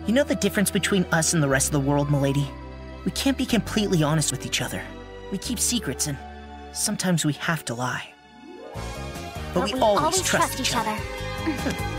You know the difference between us and the rest of the world, milady? We can't be completely honest with each other. We keep secrets and sometimes we have to lie. But we always trust each other.